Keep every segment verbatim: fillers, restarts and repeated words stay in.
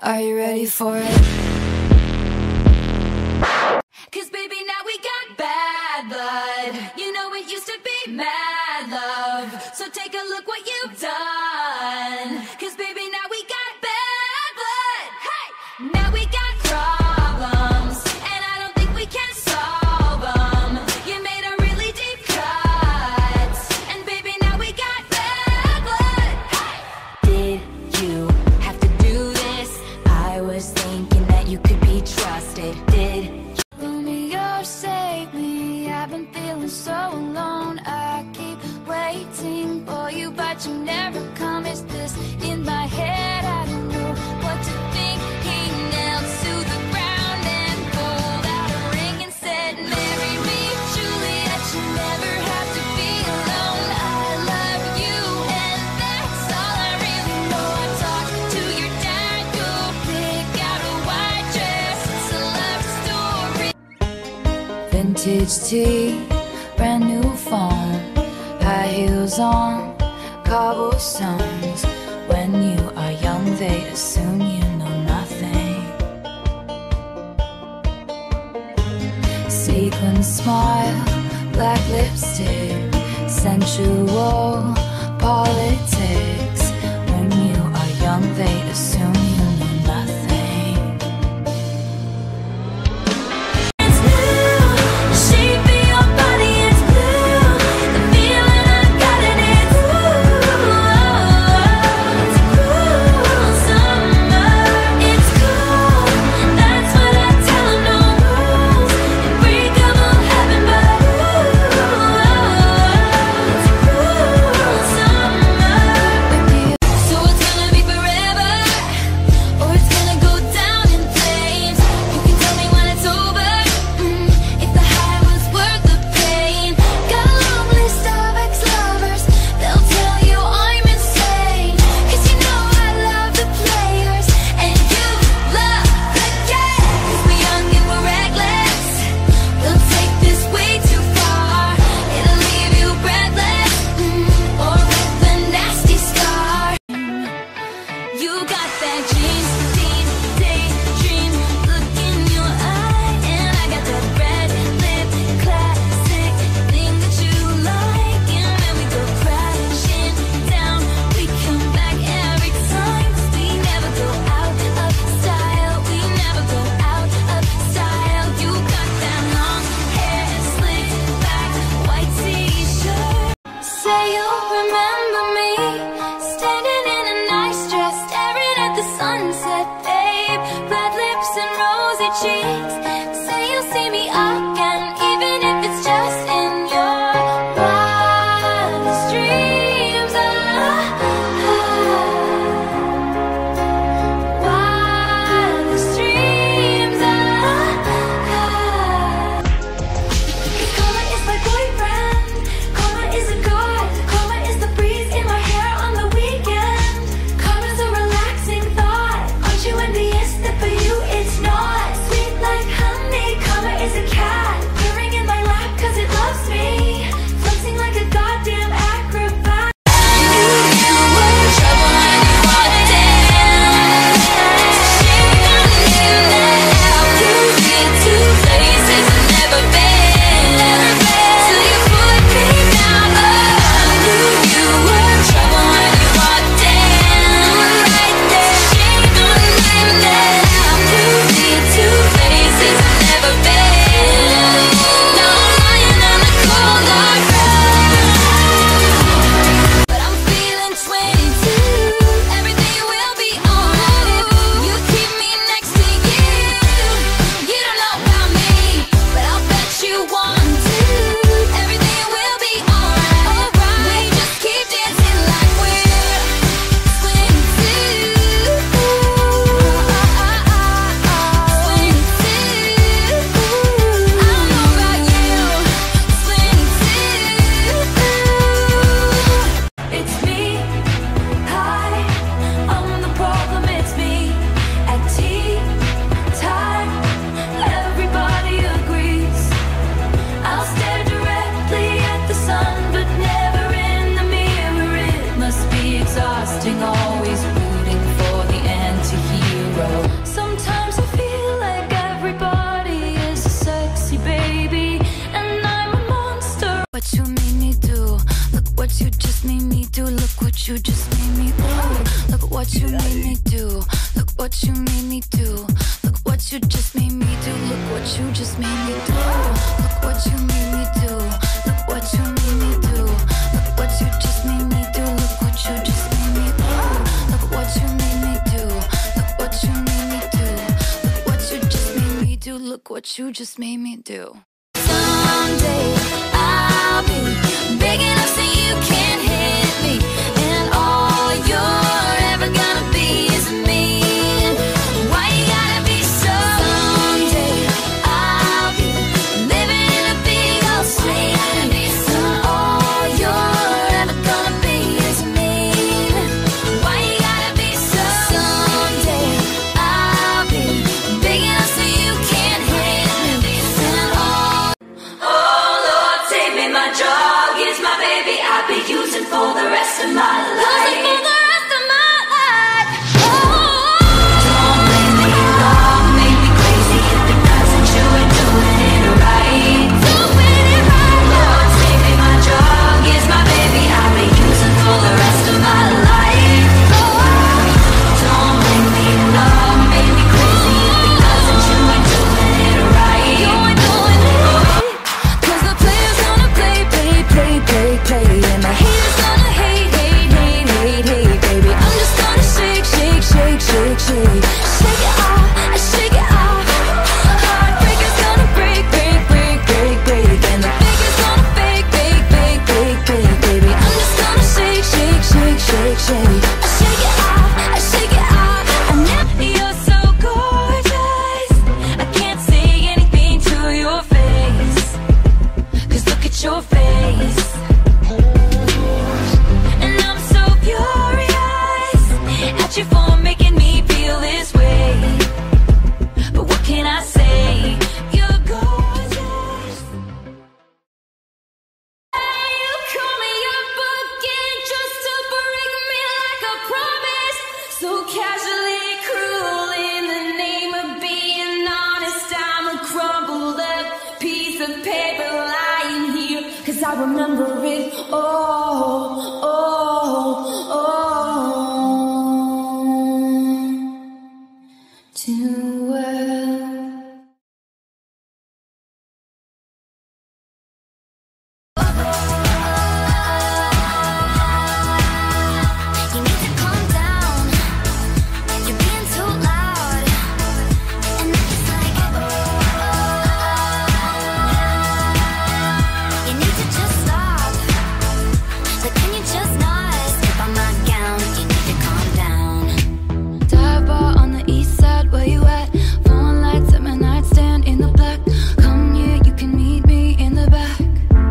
Are you ready for it? Cause baby, now we got bad blood. You know it used to be mad love. So take a look what you've done. Cause baby, now we got bad blood. Hey! Now we got problems, and I don't think we can solve them. You made a really deep cut, and baby, now we got bad blood. Hey! Did you have to do this? I was thinking that you could be trusted. Did you? Romeo, save me. I've been feeling so alone. I keep waiting for you, but you never come. Is this in my head? I don't know what to think. He knelt to the ground and pulled out a ring and said, marry me, Juliet. You never have to be alone. I love you, and that's all I really know. I talked to your dad. Go pick out a white dress. It's a love story. Vintage tea, brand new phone, high heels on cobblestones. When you are young, they assume you know nothing. Sequin smile, black lipstick, sensual politics. When you are young, they assume you know nothing. It's blue, the shape of your body is blue. The feeling I got in it, ooh, it's cool summer. It's cool, that's what I tell 'em, no rules. Unbreakable heaven, but ooh, it's cool summer. So it's gonna be forever, or it's gonna go down in flames. You can tell me when it's over, mm, if the high was worth the pain. Got a long list of ex-lovers, they'll tell you I'm insane. Cause you know I love the players, and you love the game. Cause we're young and we're reckless, we'll take this way too far. It'll leave you breathless, mm, or with a nasty scar. You got that dreams, deep, daydream look in your eye, and I got that red lip, classic thing that you like. And when we go crashing down, we come back every time. 'Cause we never go out of style, we never go out of style. You got that long hair, slicked back, white t-shirt. Say you'll remember me, standing in a nice dress, staring at the sunset, babe. Red lips and rosy cheeks. Say you'll see me again, even if it's just in your wildest dreams. Ah, ah. Wildest dreams. Ah, ah. Karma is my boyfriend, karma is a god, karma is the breeze in my hair on the weekend. Karma's a relaxing thought, aren't you envious that for you it's not? Sweet like honey, karma is a cat, Sometimes I feel like everybody is a sexy baby, and I'm a monster. What you made me do, look what you just made me do, look what you just made me do, look what you made me do, look what you made me do, look what you just made me do, look what you just made me do, look what you made me do, look what you made me do, look what you just made me do, look what you just made me do, look what you made me do, look what you made me do, look what you just made me do, look what you just made me do. Someday I'll be big enough so you can't hit me, and all you're ever gonna be is me. Why you gotta be so? Someday I'll be living in a big old suite, and all you're ever gonna be is me. Why you gotta be so? Someday I'll be big enough so you can't hit me, and all. Oh Lord, save me, my drug is my baby. I'll be using for the rest of my life. Using for the rest of my life. Oh, don't blame me, love made me crazy. If it doesn't, you ain't doing it right. Doing it right. Lord, save me, my drug is my baby. I'll be using for the rest of my life. Oh, don't blame me, love made me crazy. If it doesn't, you ain't doing it right. You ain't doing it right. Cause the player's gonna play, play, play, play, play, and the haters gonna hate, hate, hate, hate, hate, baby. I'm just gonna shake, shake, shake, shake, shake, shake it off, shake it off. Heartbreaker's gonna break, break, break, break, break, and the faker's gonna fake, fake, fake, fake, fake, baby. I'm just gonna shake, shake, shake, shake, shake, shake it off, shake it off. I know you're so gorgeous, I can't say anything to your face, cause look at your face. And I'm so furious at you for making me feel this way. But what can I say? You're gorgeous. Hey, you call me your booking just to break me like a promise. So casually cruel in the name of being honest. I'm a crumbled up piece of paper lying here, cause I remember it all, all, all too well. You need to calm down, you're being too loud, and it's like, you need to just stop. But can you just not step on my gown? You need to calm down. Dive bar on the east side, where you at? Phone lights at my nightstand in the black. Come here, you can meet me in the back.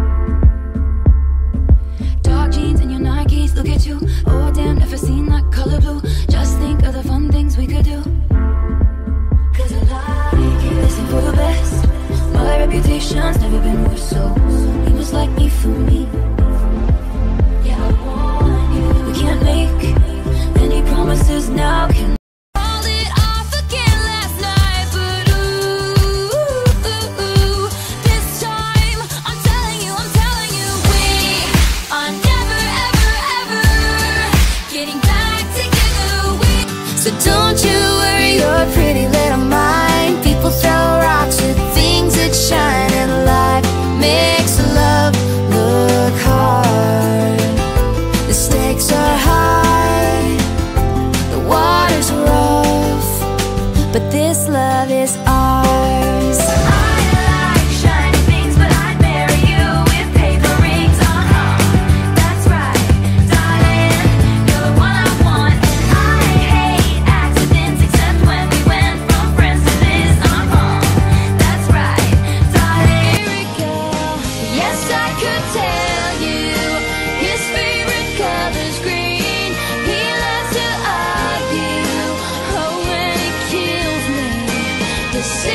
Dark jeans and your Nikes, look at you. Oh damn, never seen that color blue. Just think of the fun things we could do. Cause I like it. Listen for the best. My reputation's never been worse, so you must like me for me. Yeah, I want you. We can't make any promises now, can called it off again last night, but ooh, ooh, ooh, this time I'm telling you, I'm telling you, we are never, ever, ever getting back together. We so don't you worry your pretty little mind. People throw rocks at things that shine, and life makes love look hard. The stakes are high, the water's rough, but this love is ours. I like shiny things, but I'd marry you with paper rings. Uh-huh, that's right, darling, you're the one I want. And I hate accidents, except when we went from friends to this. Uh-huh, that's right, darling. Favorite girl, yes I could tell you his favorite color's green. He loves to argue, oh when he kills me, the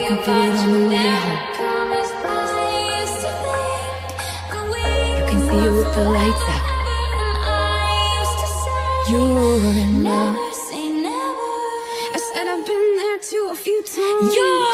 can feel it on the way home. You can see it with the lights out. You're in love. I said I've been there too a few times. You're